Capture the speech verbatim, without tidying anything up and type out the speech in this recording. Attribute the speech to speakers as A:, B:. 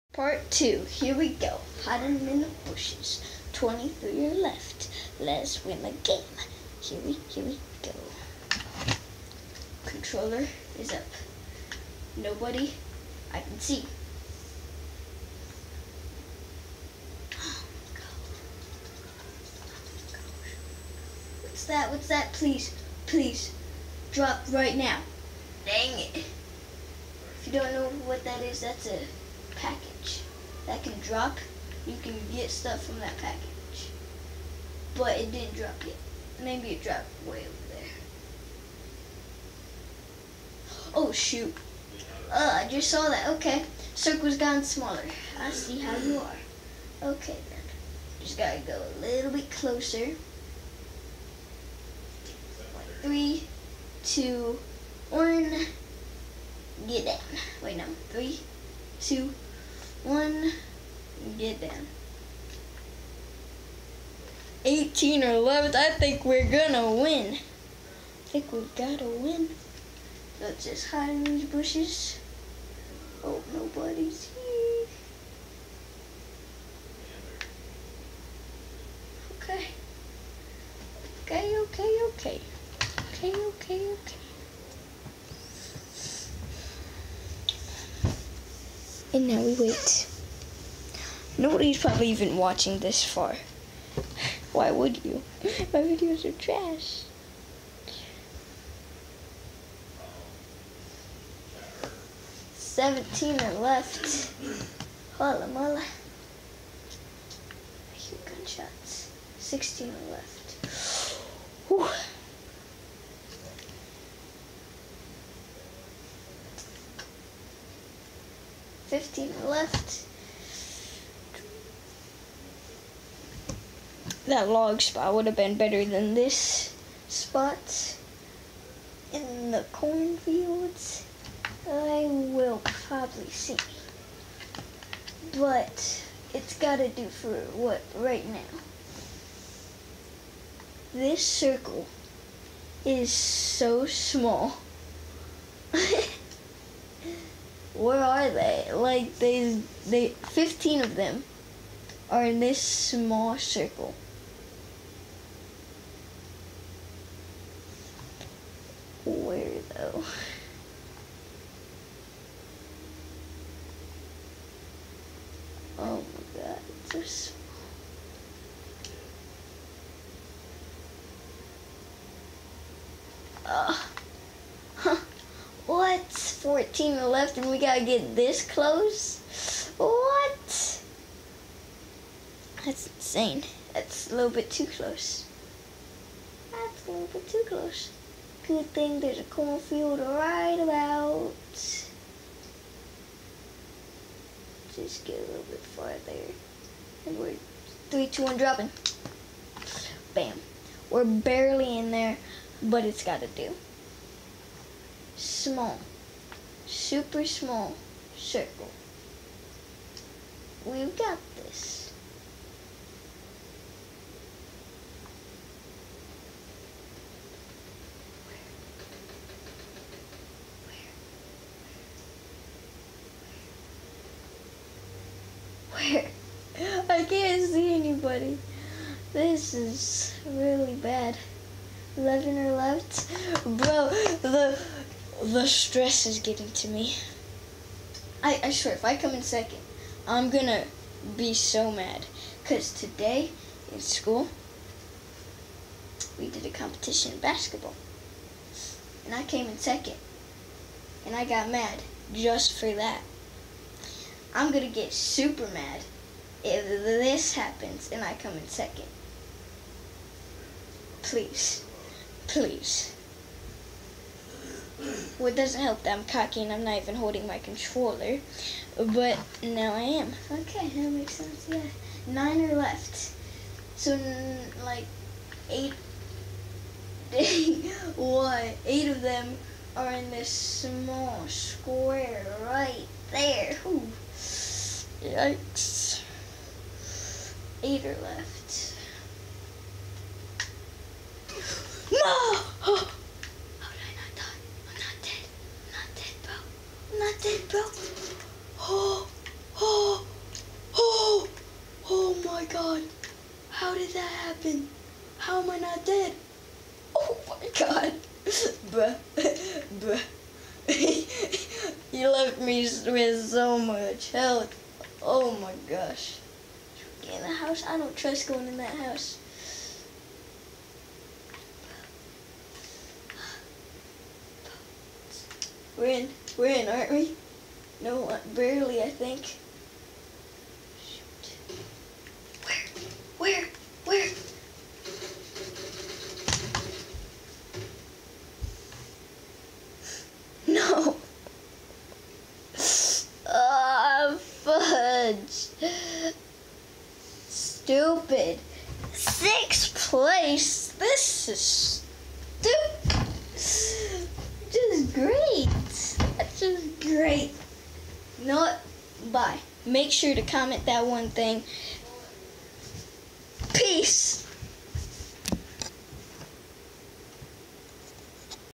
A: Part two. Here we go. Hiding in the bushes. twenty-three are left. Let's win the game. Here we, here we go. Controller is up. Nobody I can see. What's that? What's that? Please, please, drop right now. Dang it. If you don't know what that is, that's a package that can drop. You can get stuff from that package. But it didn't drop yet. Maybe it dropped way over there. Oh shoot. Uh, I just saw that. Okay. Circle's gotten smaller. I see how you are. Okay then. Just gotta go a little bit closer. Three, two, one. Get down. Wait, no. Three, two, one. Get down. eighteen or eleven. I think we're gonna win. I think we gotta win. Let's just hide in these bushes. Oh, nobody's here. Okay. Okay, okay, okay. Okay, okay, okay. And now we wait. Nobody's probably even watching this far. Why would you? My videos are trash. Seventeen are left. Holla mola. I hear gunshots. Sixteen are left. Whew. Fifteen are left. That log spot would have been better than this spot in the cornfields. I will probably see, but it's gotta do for what right now. This circle is so small. Where are they? Like they, they, fifteen of them are in this small circle. Where though? Oh my god, it's so small. Uh, huh. What? fourteen are left and we gotta get this close? What? That's insane. That's a little bit too close. That's a little bit too close. Good thing there's a cornfield right about. Just get a little bit farther. And we're three, two, one, dropping. Bam. We're barely in there, but it's gotta do. Small. Super small circle. We've got this. Where? I can't see anybody. This is really bad. eleven are left. Bro, the the stress is getting to me. I, I swear, if I come in second, I'm gonna be so mad. Because today in school, we did a competition in basketball. And I came in second. And I got mad just for that. I'm gonna get super mad if this happens and I come in second. Please, please. Well, it doesn't help that I'm cocky and I'm not even holding my controller, but now I am. Okay, that makes sense, yeah. Nine are left. So, like, eight, what? Eight of them are in this small square right there. Ooh. Yikes. Eight are left. No! Oh. How did I not die? I'm not dead. I'm not dead, bro. I'm not dead, bro. Oh, oh, god. How did that happen? How am I not dead? Oh my god. Bruh. Bruh. You left me with so much health. Oh my gosh. Get in the house. I don't trust going in that house. We're in. We're in, aren't we? No, barely, I think. Shoot. Where? Where? Where? No. Ah, fudge. Stupid. Sixth place. This is stupid. Just great. That's just great. You know what? Bye. Make sure to comment that one thing.